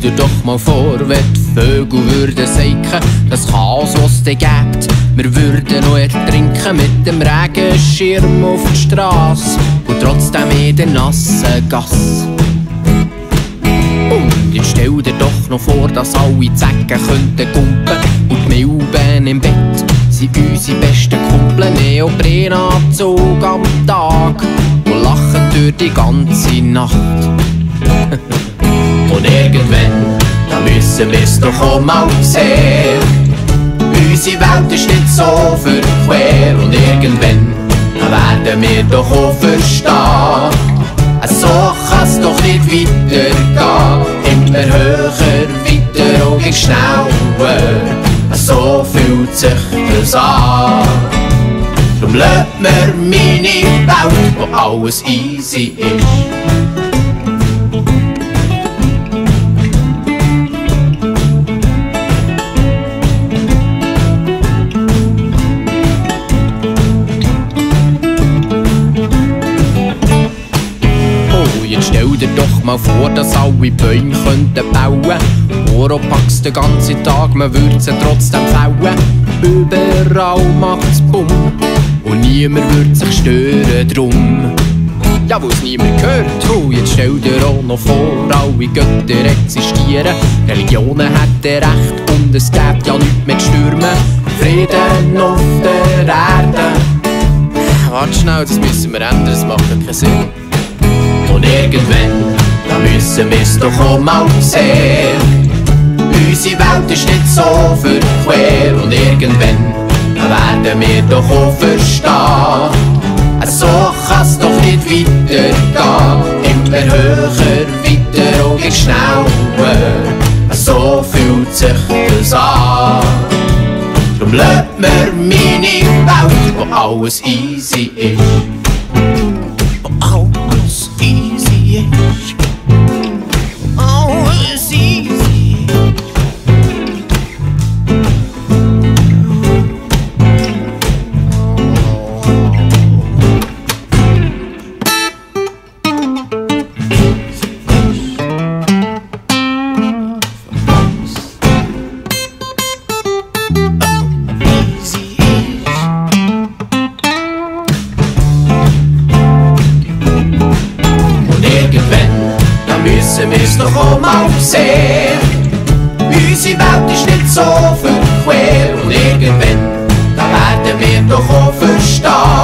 dir doch mal vor, wenn die Vögel würden säcken, das Chaos, was es gibt. Wir würden noch ertrinken mit dem Regenschirm auf der Strasse und trotzdem in der nassen Gasse. Und jetzt stell dir doch noch vor, dass alle Zecken könnten kumpen und die Milben im Bett sind unsere besten Kumpel. Neoprenanzug am Tag und lachen durch die ganze Nacht. Und irgendwann, da müssen wir's doch auch mal sehen. Unsere Welt ist nicht so verquer. Und irgendwann, da werden wir doch auch verstehen, so kann's doch nicht weitergehen. Immer höher, weiter und schneller, so fühlt sich das an. Drum lässt mir meine Welt, wo alles easy ist. Stell dir doch mal vor, dass alle Bäume könnten bauen. Oropax den ganzen Tag, man würde sie trotzdem fällen. Überall macht's Bumm und niemand würde sich stören drum. Ja, wo's niemand hört, jetzt stell dir auch noch vor, alle Götter existieren. Religionen hätten recht und es gäbe ja nichts mit Stürmen. Frieden auf der Erde. Warte schnell, das müssen wir ändern, das macht ja keinen Sinn. Und irgendwann, da müssen wir's doch auch mal sehen. Unsere Welt ist nicht so verquer. Und irgendwann, da werden wir doch auch verstehen, so kann's doch nicht weitergehen. Immer höher, weiter und schneller, so fühlt sich das an. Drum lässt mir meine Welt, wo alles easy ist. Müssen wir's doch auch mal sehen. Unsere Welt ist nicht so verquer. Und irgendwann, da werden wir doch auch verstehen,